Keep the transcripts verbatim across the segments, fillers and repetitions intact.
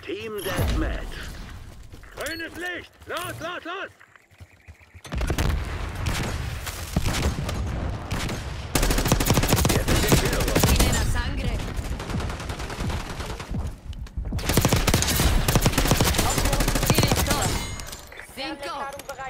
Team Deathmatch. Grünes Licht! Los, los, los! Jetzt ist die Führung. Tiene la sangre. Director. Cinco. Ladung bereit.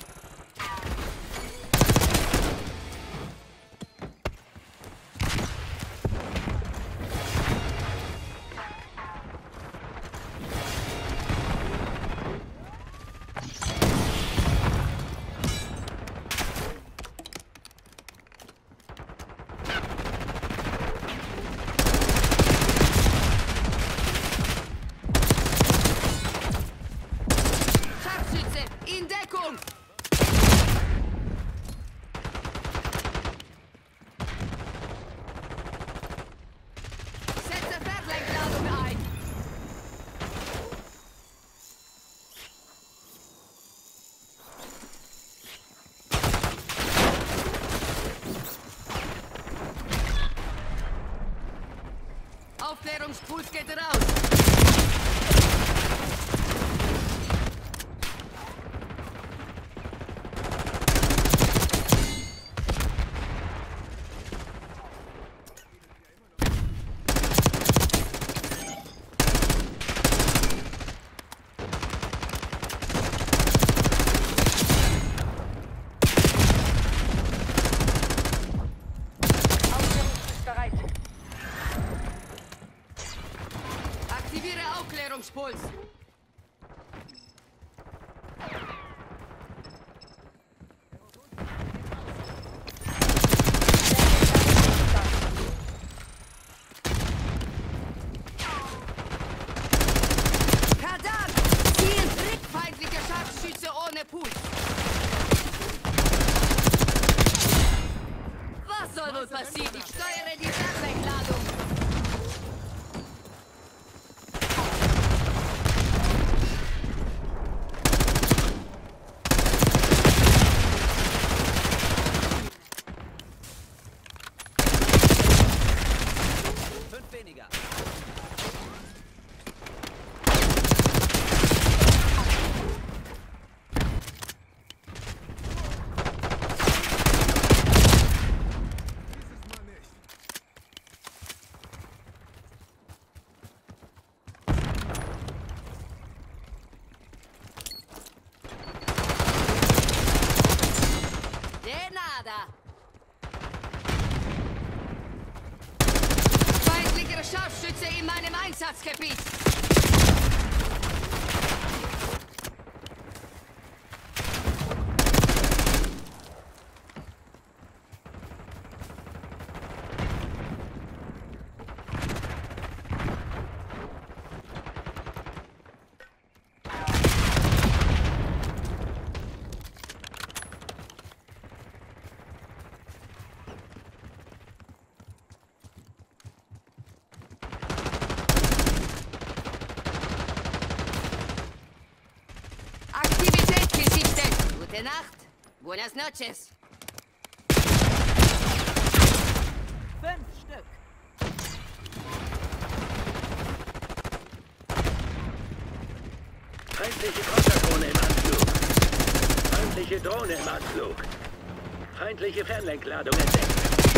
Scharfschütze. In Deckung. Setze Fernlenkladung ein. Aufklärungspuls geht raus. Aufklärungspuls bereit. Aktiviere Aufklärungspuls. Kadan! Ziel Trick! Feindliche Scharfschütze ohne Puls. Was soll wohl passieren? Ich steuere die Fernlenkladung. Fünf weniger. De nada. Feindlicher Scharfschütze in meinem Einsatzgebiet. Aktivität gesichtet. Gute Nacht. Buenas noches. Fünf Stück. Feindliche Konterdrohne im Anflug. Feindliche Drohne im Anflug. Feindliche Fernlenkladung entdeckt.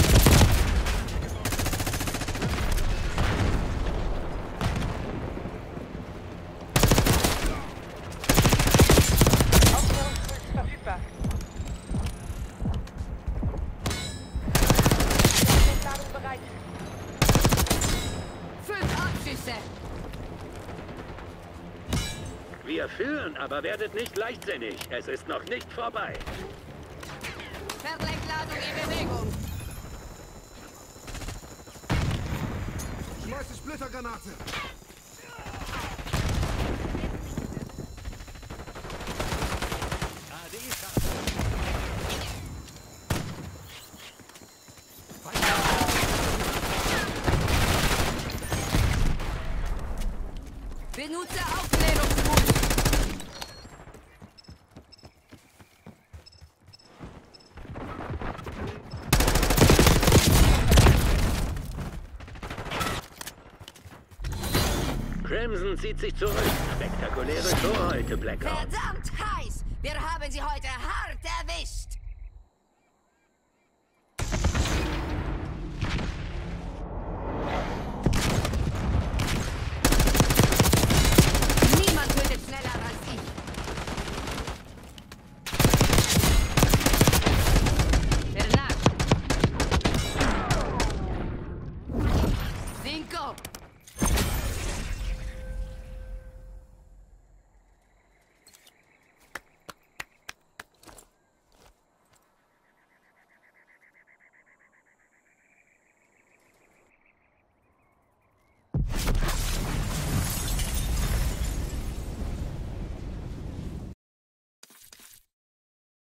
Aufklärungspuls verfügbar. Ladung bereit. Fünf Abschüsse. Wir führen, aber werdet nicht leichtsinnig. Es ist noch nicht vorbei. Fernlenkladung in Bewegung. Schmeiß die Splittergranate! A D Benutze Aufklärungspuls. Crimson zieht sich zurück. Spektakuläre Show heute, Blackout. Verdammt heiß! Wir haben sie heute hart